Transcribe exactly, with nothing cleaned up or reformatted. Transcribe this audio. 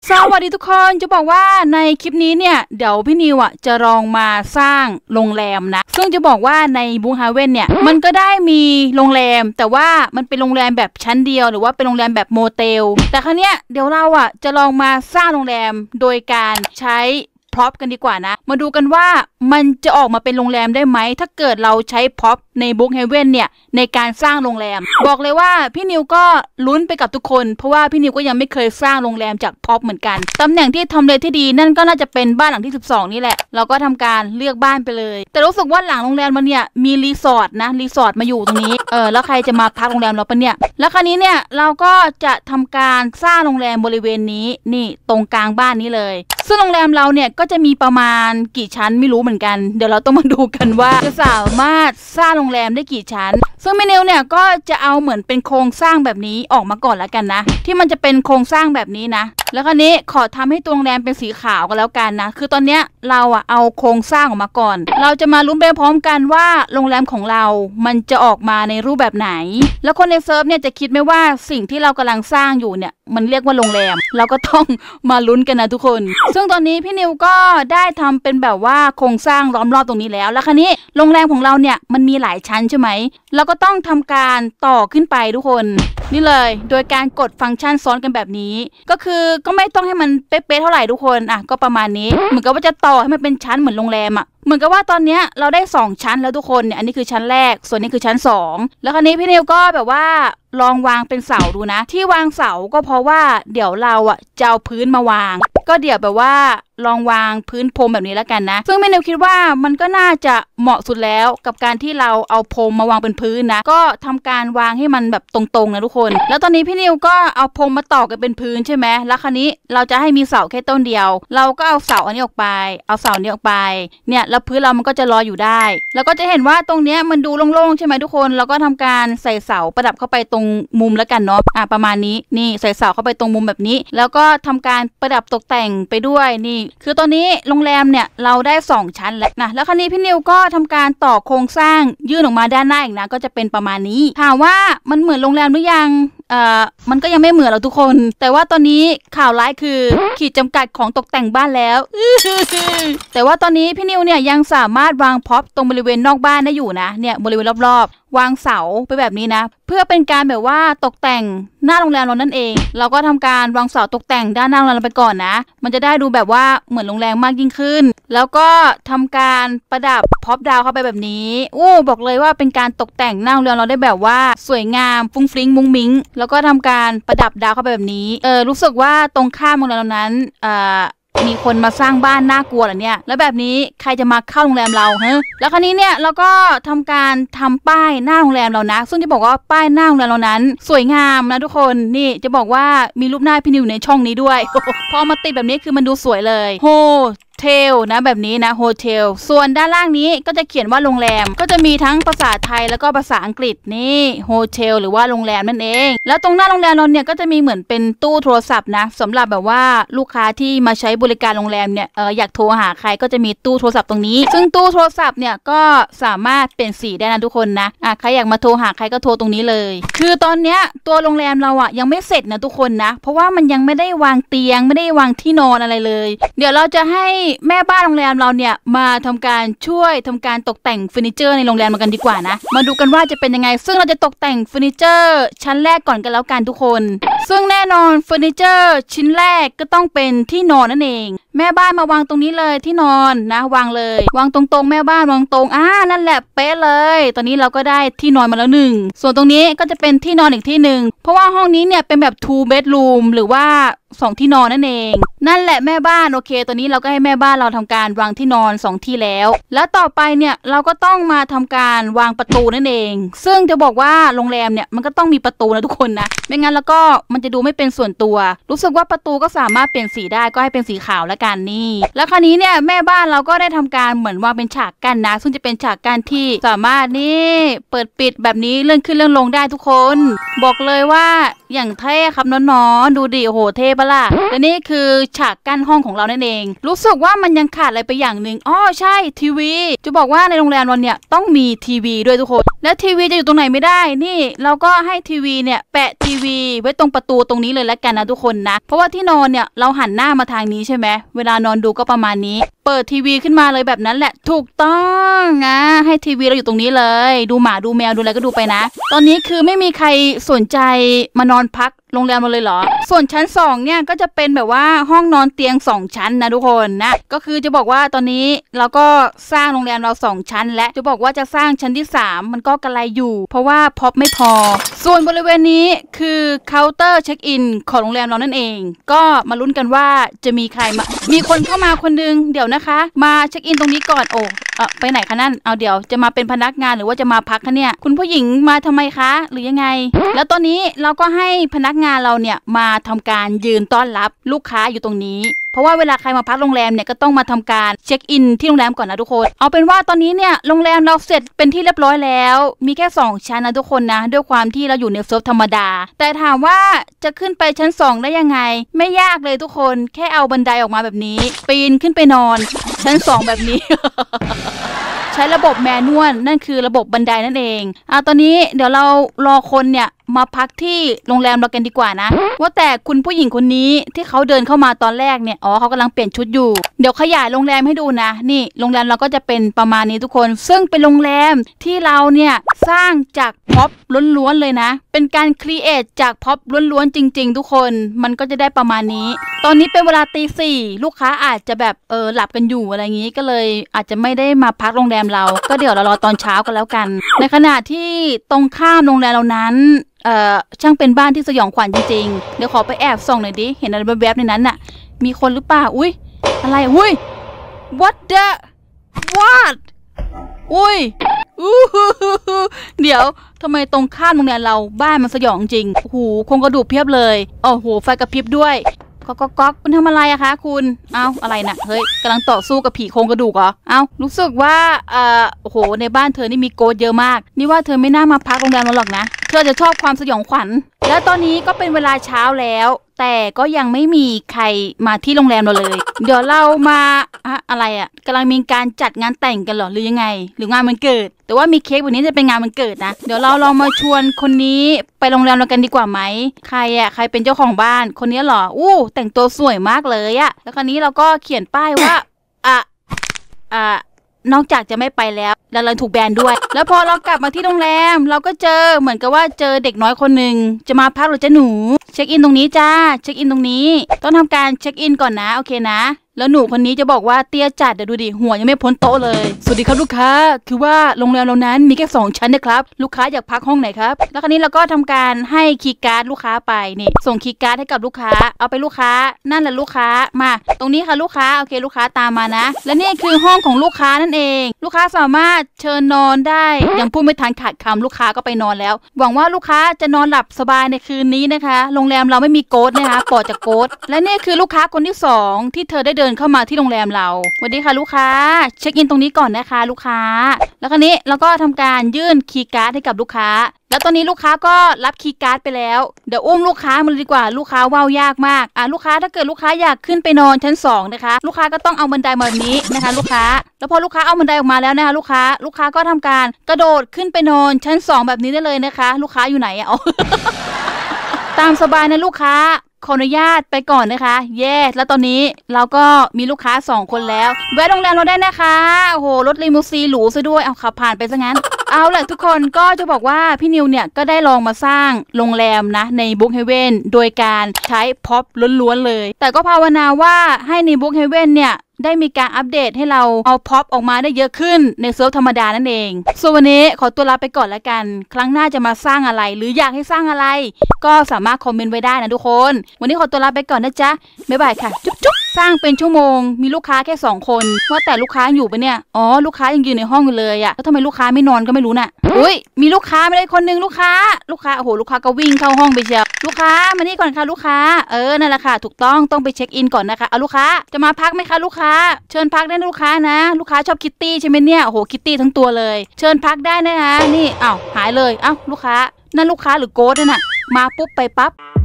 สวัสดีทุกคนจะบอกว่าในคลิปนี้เนี่ยเดี๋ยวพี่นิวอ่ะจะลองมาสร้างโรงแรมนะซึ่งจะบอกว่าในบูฮาเว่นเนี่ยมันก็ได้มีโรงแรมแต่ว่ามันเป็นโรงแรมแบบชั้นเดียวหรือว่าเป็นโรงแรมแบบโมเตลแต่ครั้งเนี้ยเดี๋ยวเราอ่ะจะลองมาสร้างโรงแรมโดยการใช้พร็อพกันดีกว่านะมาดูกันว่ามันจะออกมาเป็นโรงแรมได้ไหมถ้าเกิดเราใช้พร็อพในบุ๊กเฮเว่นเนี่ยในการสร้างโรงแรมบอกเลยว่าพี่นิวก็ลุ้นไปกับทุกคนเพราะว่าพี่นิวก็ยังไม่เคยสร้างโรงแรมจากพร็อพเหมือนกันตำแหน่งที่ทำเลที่ดีนั่นก็น่าจะเป็นบ้านหลังที่สิบสองนี่แหละเราก็ทำการเลือกบ้านไปเลยแต่รู้สึกว่าหลังโรงแรมมันเนี่ยมีรีสอร์ทนะรีสอร์ทมาอยู่ตรงนี้เออแล้วใครจะมาพักโรงแรมเราปะเนี่ยแล้วคราวนี้เนี่ยเราก็จะทำการสร้างโรงแรมบริเวณนี้นี่ตรงกลางบ้านนี้เลยซึ่งโรงแรมเราเนี่ยก็จะมีประมาณกี่ชั้นไม่รู้เหมือนกันเดี๋ยวเราต้องมาดูกันว่าจะสามารถสร้างโรงแรมได้กี่ชั้นซึ่งเมนิวเนี่ยก็จะเอาเหมือนเป็นโครงสร้างแบบนี้ออกมาก่อนแล้วกันนะที่มันจะเป็นโครงสร้างแบบนี้นะแล้วคราวนี้ขอทำให้ตัวโรงแรมเป็นสีขาวกันแล้วกันนะคือตอนเนี้ยเราอะเอาโครงสร้างออกมาก่อนเราจะมาลุ้นไปพร้อมกันว่าโรงแรมของเรามันจะออกมาในรูปแบบไหนแล้วคนในเซิร์ฟเนี่ยจะคิดไหมว่าสิ่งที่เรากำลังสร้างอยู่เนี่ยมันเรียกว่าโรงแรมเราก็ต้องมาลุ้นกันนะทุกคนซึ่งตอนนี้พี่นิวก็ได้ทำเป็นแบบว่าโครงสร้างล้อมรอบตรงนี้แล้วแล้วคราวนี้โรงแรมของเราเนี่ยมันมีหลายชั้นใช่ไหมเราก็ต้องทำการต่อขึ้นไปทุกคนนี่เลยโดยการกดฟังก์ชันซ้อนกันแบบนี้ก็คือก็ไม่ต้องให้มันเป๊ะๆเท่าไหร่ทุกคนอ่ะก็ประมาณนี้เหมือนกับว่าจะต่อให้มันเป็นชั้นเหมือนโรงแรมอ่ะเหมือนกับว่าตอนนี้เราได้สองชั้นแล้วทุกคนเนี่ยอันนี้คือชั้นแรกส่วนนี้คือชั้นสองแล้วคราวนี้พี่นิวก็แบบว่าลองวางเป็นเสาดูนะที่วางเสาก็เพราะว่าเดี๋ยวเราอ่ะจะเอาพื้นมาวางก็เดี๋ยวแบบว่าลองวางพื้นพรมแบบนี้แล้วกันนะซึ่งพี่นิวคิดว่ามันก็น่าจะเหมาะสุดแล้วกับการที่เราเอาพรมมาวางเป็นพื้นนะก็ทำการวางให้มันแบบตรงๆนะทุกคนแล้วตอนนี้พี่นิวก็เอาพรมมาต่อกันเป็นพื้นใช่ไหมแล้วคราวนี้เราจะให้มีเสาแค่ต้นเดียวเราก็เอาเสาอันนี้ออกไปเอาเสานี้ออกไปเนี่ยแล้วพื้นเรามันก็จะลอยอยู่ได้แล้วก็จะเห็นว่าตรงเนี้ยมันดูโล่งๆใช่ไหมทุกคนเราก็ทำการใส่เสาประดับเข้าไปตรงมุมแล้วกันเนาะอ่ะประมาณนี้นี่ใส่เสาเข้าไปตรงมุมแบบนี้แล้วก็ทำการประดับตกแต่งไปด้วยนี่คือตอนนี้โรงแรมเนี่ยเราได้สองชั้นแล้วนะแล้วคราวนี้พี่นิวก็ทำการต่อโครงสร้างยื่นออกมาด้านหน้าอีกนะก็จะเป็นประมาณนี้ถามว่ามันเหมือนโรงแรมหรือยังเอ่อมันก็ยังไม่เหมือนเราทุกคนแต่ว่าตอนนี้ข่าวร้ายคือขีดจำกัดของตกแต่งบ้านแล้วแต่ว่าตอนนี้พี่นิวเนี่ยยังสามารถวางพ็อปตรงบริเวณนอกบ้านได้อยู่นะเนี่ยบริเวณรอบๆวางเสาไปแบบนี้นะเพื่อเป็นการแบบว่าตกแต่งหน้าโรงแรมเรานั่นเองเราก็ทำการวางเสาตกแต่งด้านหน้าโรงแรมไปก่อนนะมันจะได้ดูแบบว่าเหมือนโรงแรมมากยิ่งขึ้นแล้วก็ทำการประดับพ็อปดาวเข้าไปแบบนี้อู้บอกเลยว่าเป็นการตกแต่งหน้าโรงแรมเราได้แบบว่าสวยงามฟุ้งฟริ้งมุ้งมิ้งแล้วก็ทำการประดับดาวเข้าไปแบบนี้เออรู้สึกว่าตรงข้ามโรงแรมเรานั้นเอ่อมีคนมาสร้างบ้านน่ากลัวเหรอเนี่ยแล้วแบบนี้ใครจะมาเข้าโรงแรมเราฮะแล้วคราวนี้เนี่ยเราก็ทำการทำป้ายหน้าโรงแรมเรานะซึ่งจะบอกว่าป้ายหน้าโรงแรมเรานั้นสวยงามนะทุกคนนี่จะบอกว่ามีรูปหน้าพี่นิวในช่องนี้ด้วย พอมาติดแบบนี้คือมันดูสวยเลยโฮเทลนะแบบนี้นะโฮเทลส่วนด้านล่างนี้ก็จะเขียนว่าโรงแรมก็จะมีทั้งภาษาไทยแล้วก็ภาษาอังกฤษนี่โฮเทลหรือว่าโรงแรมนั่นเองแล้วตรงหน้าโรงแรมเราเนี่ยก็จะมีเหมือนเป็นตู้โทรศัพท์นะสำหรับแบบว่าลูกค้าที่มาใช้บริการโรงแรมเนี่ยเอออยากโทรหาใครก็จะมีตู้โทรศัพท์ตรงนี้ซึ่งตู้โทรศัพท์เนี่ยก็สามารถเปลี่ยนสีได้นะทุกคนนะอ่ะใครอยากมาโทรหาใครก็โทรตรงนี้เลยคือตอนเนี้ยตัวโรงแรมเราอ่ะยังไม่เสร็จนะทุกคนนะเพราะว่ามันยังไม่ได้วางเตียงไม่ได้วางที่นอนอะไรเลยเดี๋ยวเราจะให้แม่บ้านโรงแรมเราเนี่ยมาทำการช่วยทำการตกแต่งเฟอร์นิเจอร์ในโรงแรมกันดีกว่านะมาดูกันว่าจะเป็นยังไงซึ่งเราจะตกแต่งเฟอร์นิเจอร์ชั้นแรกก่อนกันแล้วกันทุกคนซึ่งแน่นอนเฟอร์นิเจอร์ชิ้นแรกก็ต้องเป็นที่นอนนั่นเองแม่บ้านมาวางตรงนี้เลยที่นอนนะวางเลยวางตรงๆแม่บ้านวางตรงอ่านั่นแหละเป๊ะเลยตอนนี้เราก็ได้ที่นอนมาแล้วหนึ่งส่วนตรงนี้ก็จะเป็นที่นอนอีกที่หนึ่งเพราะว่าห้องนี้เนี่ยเป็นแบบ two bedroom หรือว่าสองที่นอนนั่นเองนั่นแหละแม่บ้านโอเคตอนนี้เราก็ให้แม่บ้านเราทำการวางที่นอนสองที่แล้วแล้วต่อไปเนี่ยเราก็ต้องมาทำการวางประตูนั่นเองซึ่งจะบอกว่าโรงแรมเนี่ยมันก็ต้องมีประตูนะทุกคนนะไม่งั้นแล้วก็มันจะดูไม่เป็นส่วนตัวรู้สึกว่าประตูก็สามารถเปลี่ยนสีได้ก็ให้เป็นสีขาวแล้วกันนี่แล้วคราวนี้เนี่ยแม่บ้านเราก็ได้ทำการเหมือนวางเป็นฉากกั้นนะซึ่งจะเป็นฉากกั้นที่สามารถนี่เปิดปิดแบบนี้เลื่อนขึ้นเลื่อนลงได้ทุกคนบอกเลยว่าอย่างเท่ครับน้องๆดูดิโอ้โหเท่ปะล่ะและนี่คือฉากกั้นห้องของเรานั่นเองรู้สึกว่ามันยังขาดอะไรไปอย่างหนึ่งอ๋อใช่ทีวีจะบอกว่าในโรงแรมเราเนี่ยต้องมีทีวีด้วยทุกคนและทีวีจะอยู่ตรงไหนไม่ได้นี่เราก็ให้ทีวีเนี่ยแปะทีวีไว้ตรงประตูตรงนี้เลยแล้วกันนะทุกคนนะเพราะว่าที่นอนเนี่ยเราหันหน้ามาทางนี้ใช่ไหมเวลานอนดูก็ประมาณนี้เปิดทีวีขึ้นมาเลยแบบนั้นแหละถูกต้องนะให้ทีวีเราอยู่ตรงนี้เลยดูหมาดูแมวดูอะไรก็ดูไปนะตอนนี้คือไม่มีใครสนใจมานอนพักโรงแรมเราเลยเหรอส่วนชั้นสองเนี่ยก็จะเป็นแบบว่าห้องนอนเตียงสองชั้นนะทุกคนนะก็คือจะบอกว่าตอนนี้เราก็สร้างโรงแรมเราสองชั้นและจะบอกว่าจะสร้างชั้นที่สามมันก็กระไรอยู่เพราะว่าพ็อปไม่พอส่วนบริเวณนี้คือเคาน์เตอร์เช็คอินของโรงแรมเรานั่นเองก็มาลุ้นกันว่าจะมีใครมามีคนเข้ามาคนนึงเดี๋ยวนะคะมาเช็คอินตรงนี้ก่อนโอ้เออไปไหนคะนั่นเอาเดี๋ยวจะมาเป็นพนักงานหรือว่าจะมาพักคะเนี่ยคุณผู้หญิงมาทำไมคะหรือยังไงแล้วตอนนี้เราก็ให้พนักงานเราเนี่ยมาทำการยืนต้อนรับลูกค้าอยู่ตรงนี้เพราะว่าเวลาใครมาพักโรงแรมเนี่ยก็ต้องมาทำการเช็คอินที่โรงแรมก่อนนะทุกคนเอาเป็นว่าตอนนี้เนี่ยโรงแรมเราเสร็จเป็นที่เรียบร้อยแล้วมีแค่สองชั้นนะทุกคนนะด้วยความที่เราอยู่ในเซิร์ฟธรรมดาแต่ถามว่าจะขึ้นไปชั้นสองได้ยังไงไม่ยากเลยทุกคนแค่เอาบันไดออกมาแบบนี้ปีนขึ้นไปนอนชั้นสองแบบนี้ ใช้ระบบแมนนวลนั่นคือระบบบันไดนั่นเองอ่ะตอนนี้เดี๋ยวเรารอคนเนี่ยมาพักที่โรงแรมเรากันดีกว่านะว่าแต่คุณผู้หญิงคนนี้ที่เขาเดินเข้ามาตอนแรกเนี่ยอ๋อเขากำลังเปลี่ยนชุดอยู่เดี๋ยวขยายโรงแรมให้ดูนะนี่โรงแรมเราก็จะเป็นประมาณนี้ทุกคนซึ่งเป็นโรงแรมที่เราเนี่ยสร้างจากพ็อปล้วนๆเลยนะเป็นการครีเอทจากพ็อปล้วนๆจริงๆทุกคนมันก็จะได้ประมาณนี้ตอนนี้เป็นเวลาตีสี่ลูกค้าอาจจะแบบเออหลับกันอยู่อะไรอย่างนี้ก็เลยอาจจะไม่ได้มาพักโรงแรมเราก็เดี๋ยวเรารอตอนเช้ากันแล้วกันในขณะที่ตรงข้ามโรงแรมเรานั้นเอ่อช่างเป็นบ้านที่สยองขวัญจริงๆเดี๋ยวขอไปแอบส่องหน่อยดิเห็นอะไรแวบๆในนั้นน่ะมีคนหรือเปล่าอุ้ยอะไรอุ้ย what the what อุ้ยอู้เดี๋ยวทำไมตรงข้ามโรงแรมเราบ้านมันสยองจริงโอ้โหโครงกระดูกเพียบเลยโอ้โหไฟกระพริบด้วยก๊อกก๊อกคุณทำอะไรอะคะคุณเอาอะไรนะเฮ้ยกำลังต่อสู้กับผีโครงกระดูกเหรอเอารู้สึกว่าเอ่อโอ้โหในบ้านเธอนี่มีโกสเยอะมากนี่ว่าเธอไม่น่ามาพักโรงแรมเราหรอกนะเธอจะชอบความสยองขวัญและตอนนี้ก็เป็นเวลาเช้าแล้วแต่ก็ยังไม่มีใครมาที่โรงแรมเราเลยเดี๋ยวเรามาอะอะไรอะกำลังมีการจัดงานแต่งกันเหรอหรือยังไงหรืองานวันเกิดแต่ว่ามีเค้กวันนี้จะเป็นงานวันเกิดนะเดี๋ยวเราลองมาชวนคนนี้ไปโรงแรมเรากันดีกว่าไหมใครอะใครเป็นเจ้าของบ้านคนนี้เหรออู้แต่งตัวสวยมากเลยอะแล้วคราวนี้เราก็เขียนป้ายว่าอะอะนอกจากจะไม่ไปแล้วเราเลยถูกแบนด้วยแล้วพอเรากลับมาที่โรงแรมเราก็เจอเหมือนกับว่าเจอเด็กน้อยคนหนึ่งจะมาพักหรือจะหนูเช็คอินตรงนี้จ้าเช็คอินตรงนี้ต้องทำการเช็คอินก่อนนะโอเคนะแล้วหนูคนนี้จะบอกว่าเตี้ยจัดเดี๋ยวดูดิหัวยังไม่พ้นโต๊ะเลยสวัสดีครับลูกค้าคือว่าโรงแรมเรานั้นมีแค่สองชั้นนะครับลูกค้าอยากพักห้องไหนครับแล้วคราวนี้เราก็ทำการให้คีย์การ์ดลูกค้าไปนี่ส่งคีย์การ์ดให้กับลูกค้าเอาไปลูกค้านั่นแหละลูกค้ามาตรงนี้ค่ะลูกค้าโอเคลูกค้าตามมานะและนี่คือห้องของลูกค้านั่นเองลูกค้าสามารถเชิญนอนได้ยังพูดไม่ทันขาดคำลูกค้าก็ไปนอนแล้วหวังว่าลูกค้าจะนอนหลับสบายในคืนนี้นะคะโรงแรมเราไม่มีโกสนะคะปลอดจากโกสและนี่คือลูกค้าคนที่สองที่เธอได้เดินเข้ามาที่โรงแรมเราสวัสดีค่ะลูกค้าเช็คอินตรงนี้ก่อนนะคะลูกค้าแล้วคราวนี้เราก็ทำการยื่นคีย์การ์ดให้กับลูกค้าแล้วตอนนี้ลูกค้าก็รับคีย์การ์ดไปแล้วเดี๋ยวอุ้มลูกค้ามาเลยดีกว่าลูกค้าว้าวยากมากอ่ะลูกค้าถ้าเกิดลูกค้าอยากขึ้นไปนอนชั้นสองนะคะลูกค้าก็ต้องเอาบันไดมาแบบนี้นะคะลูกค้าแล้วพอลูกค้าเอาบันไดออกมาแล้วนะคะลูกค้าลูกค้าก็ทำการกระโดดขึ้นไปนอนชั้นสองแบบนี้ได้เลยนะคะลูกค้าอยู่ไหนอ่ะ ตามสบายนะลูกค้าขออนุญาตไปก่อนนะคะเย้แล้วตอนนี้เราก็มีลูกค้าสองคนแล้วแวะโรงแรมเราได้นะคะโอ้โหรถลิมูซีนหรูซะด้วยเอาขับผ่านไปซะงั้น เอาแหละทุกคนก็จะบอกว่าพี่นิวเนี่ยก็ได้ลองมาสร้างโรงแรมนะในบุ๊กเฮเว่นโดยการใช้พ็อปล้วนๆเลยแต่ก็ภาวนาว่าให้ในบุ๊กเฮเว่นเนี่ยได้มีการอัปเดตให้เราเอาพ็อปออกมาได้เยอะขึ้นในเซิร์ฟธรรมดานั่นเองส่วนวันนี้ขอตัวลาไปก่อนแล้วกันครั้งหน้าจะมาสร้างอะไรหรืออยากให้สร้างอะไรก็สามารถคอมเมนต์ไว้ได้นะทุกคนวันนี้ขอตัวลาไปก่อนนะจ๊ะบ๊ายบายค่ะจุ๊บจุ๊บสร้างเป็นชั่วโมงมีลูกค้าแค่สองคนว่าแต่ลูกค้ายังอยู่ปะเนี่ยอ๋อลูกค้ายังยืนในห้องอยู่เลยอะแล้วทำไมลูกค้าไม่นอนก็ไม่รู้น่ะอุ้ยมีลูกค้าไม่ได้คนนึงลูกค้าลูกค้าโอ้โหลูกค้าก็วิ่งเข้าห้องไปเชียวลูกค้ามานี่ก่อนค่ะลูกค้าเออนั่นแหละค่ะถูกต้องต้องไปเช็คอินก่อนนะคะเอาลูกค้าจะมาพักไหมคะลูกค้าเชิญพักได้นะลูกค้านะลูกค้าชอบคิตตี้ใช่ไหมเนี่ยโอ้โหคิตตี้ทั้งตัวเลยเชิญพักได้นะคะนี่อ้าวหายเลยอ้าวลูกค้านั่นลูกค้าหรือโกสต์น่ะมาปุ๊บไปปั๊บ